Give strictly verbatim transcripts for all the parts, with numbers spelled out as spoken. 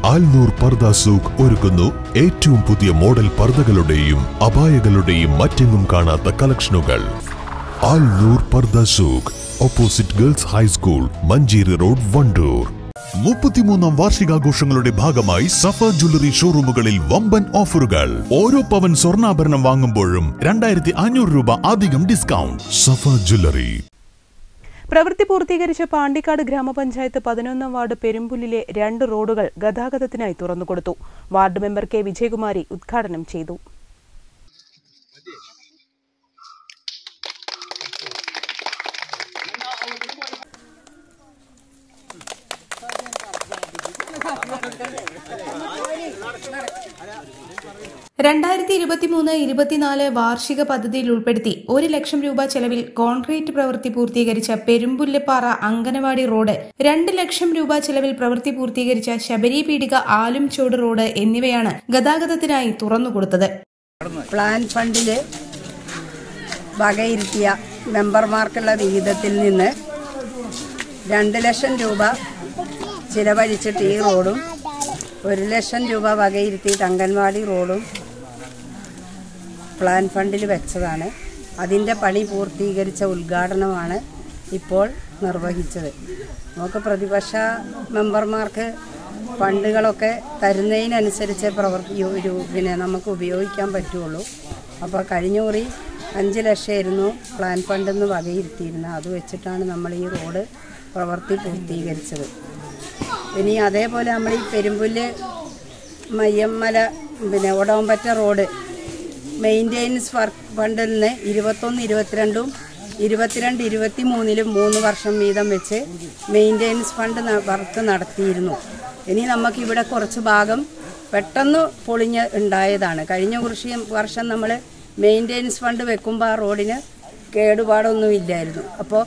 ആൽനൂർ പർദ സൂഖ് ഒരുക്കുന്നു ഏറ്റവും പുതിയ മോഡൽ പർദകളുടെയും അബായകളുടെയും മറ്റെങ്ങും കാണാത്ത കളക്ഷനുകൾ. ആൽനൂർ പർദ സൂഖ്, opposite girls high school, Manjeri road, Wandoor. മുപ്പത്തിമൂന്നാം വാർഷികാഘോഷങ്ങളുടെ ഭാഗമായി സഫ ജ്വല്ലറി ഷോറൂമുകളിൽ വമ്പൻ ഓഫറുകൾ. ഓരോ പവൻ സ്വർണ്ണാഭരണം വാങ്ങുമ്പോഴും രണ്ടായിരത്തി അഞ്ഞൂറ് രൂപ അധികം ഡിസ്കൗണ്ട്. സഫ ജ്വല്ലറി. പ്രവൃത്തി പൂർത്തീകരിച്ച പാണ്ടിക്കാട് ഗ്രാമപഞ്ചായത്ത് പതിനൊന്നാം വാർഡ് പെരുമ്പുല്ലിലെ രണ്ട് റോഡുകൾ ഗതാഗതത്തിനായി തുറന്നുകൊടുത്തു. വാർഡ് മെമ്പർ കെ വിജയകുമാരി ഉദ്ഘാടനം ചെയ്തു. രണ്ടായിരത്തി ഇരുപത്തിമൂന്ന് ഇരുപത്തിനാല് വാർഷിക പദ്ധതിയിൽ ഉൾപ്പെടുത്തി ഒരു ലക്ഷം രൂപ ചെലവിൽ കോൺക്രീറ്റ് പ്രവൃത്തി പൂർത്തീകരിച്ച പെരുമ്പുല്ലിപ്പാറ അങ്കനവാടി റോഡ്, രണ്ട് ലക്ഷം രൂപ ചെലവിൽ പ്രവൃത്തി പൂർത്തീകരിച്ച ശബരി പീടിക ആലുംചോട് റോഡ് എന്നിവയാണ് ഗതാഗതത്തിനായി തുറന്നുകൊടുത്തത്. പ്ലാൻ ഫണ്ടില് വകയിരുത്തിയ മെമ്പർമാർക്കുള്ള വിഹിതത്തിൽ നിന്ന് രണ്ട് ലക്ഷം രൂപ ചിലവഴിച്ചിട്ട് ഈ റോഡും ഒരു ലക്ഷം രൂപ വകയിരുത്തിയിട്ട് അംഗൻവാടി റോഡും പ്ലാൻ ഫണ്ടിൽ വെച്ചതാണ്. അതിൻ്റെ പണി പൂർത്തീകരിച്ച ഉദ്ഘാടനമാണ് ഇപ്പോൾ നിർവഹിച്ചത്. നമുക്ക് പ്രതിപക്ഷ മെമ്പർമാർക്ക് ഫണ്ടുകളൊക്കെ തരുന്നതിനനുസരിച്ച് പ്രവർത്തി ഒരു പിന്നെ നമുക്ക് ഉപയോഗിക്കാൻ പറ്റുള്ളൂ. അപ്പോൾ കഴിഞ്ഞ കുറി അഞ്ച് ലക്ഷമായിരുന്നു പ്ലാൻ ഫണ്ടിൽ നിന്ന് വകയിരുത്തിയിരുന്നത്. അത് വെച്ചിട്ടാണ് നമ്മൾ ഈ റോഡ് പ്രവൃത്തി പൂർത്തീകരിച്ചത്. ഇനി അതേപോലെ നമ്മൾ ഈ പെരുമ്പുല്ല് മയ്യമ്മല പിന്നെ ഒടവമ്പറ്റ റോഡ് മെയിൻ്റെനൻസ് വർക്ക് ഫണ്ടിൽ നിന്ന് ഇരുപത്തൊന്ന് ഇരുപത്തിരണ്ടും ഇരുപത്തിരണ്ട് ഇരുപത്തി മൂന്നിലും മൂന്ന് വർഷം വീതം വെച്ച് മെയിൻ്റെനൻസ് ഫണ്ട് വർക്ക് നടത്തിയിരുന്നു. ഇനി നമുക്കിവിടെ കുറച്ച് ഭാഗം പെട്ടെന്ന് പൊളിഞ്ഞ് ഉണ്ടായതാണ്. കഴിഞ്ഞ കുറിച്ച് വർഷം നമ്മൾ മെയിൻ്റെനൻസ് ഫണ്ട് വെക്കുമ്പോൾ ആ റോഡിന് കേടുപാടൊന്നും ഇല്ലായിരുന്നു. അപ്പോൾ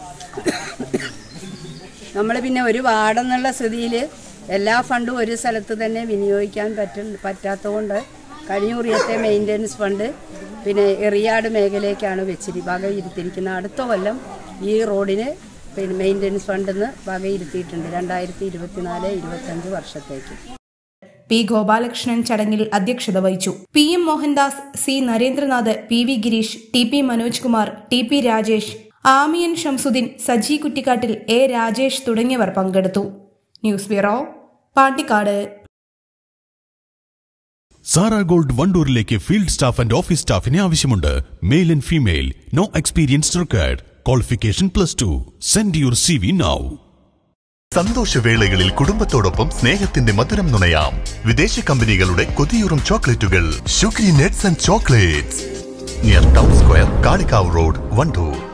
നമ്മൾ പിന്നെ ഒരു വാർഡെന്നുള്ള സ്ഥിതിയിൽ എല്ലാ ഫണ്ടും ഒരു സ്ഥലത്ത് തന്നെ വിനിയോഗിക്കാൻ പറ്റ പറ്റാത്തതുകൊണ്ട് കഴിഞ്ഞ കുറിയത്തെ മെയിൻ്റെനൻസ് ഫണ്ട് പിന്നെ എറിയാട് മേഖലയ്ക്കാണ് വെച്ചിരി വകയിരുത്തിയിരിക്കുന്നത്. അടുത്ത കൊല്ലം ഈ റോഡിന് പിന്നെ മെയിൻ്റെനൻസ് ഫണ്ടിൽ നിന്ന് വകയിരുത്തിയിട്ടുണ്ട് രണ്ടായിരത്തി ഇരുപത്തിനാല് ഇരുപത്തഞ്ച് വർഷത്തേക്ക്. പി ഗോപാലകൃഷ്ണൻ ചടങ്ങിൽ അധ്യക്ഷത വഹിച്ചു. P M Mohandas, C Narendranath, P V Girish, T P Manoj Kumar, T P Rajesh, Amiyan Shamsuddin, Saji Kuttikkattil, A Rajesh തുടങ്ങിയവർ പങ്കെടുത്തു. News bureau, Pandikkad. Sara gold വണ്ടൂരിലേക്ക് ഫീൽഡ് സ്റ്റാഫ് ആൻഡ് ഓഫീസ് സ്റ്റാഫിനെ ആവശ്യമുണ്ട്. Male and female, no experience required. Qualification plus two. Send your C V now. സന്തോഷവേളകളിൽ കുടുംബത്തോടൊപ്പം സ്നേഹത്തിന്റെ മധുരം നുണയാം. വിദേശ കമ്പനികളുടെ കൊതിയൂറും ചോക്ലേറ്റുകൾ. Sugary nuts and chocolates, near town square, Kalikavu road, Wandoor.